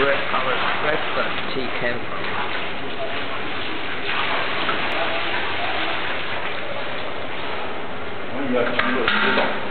breakfast chicken. 我也要吃肉知道。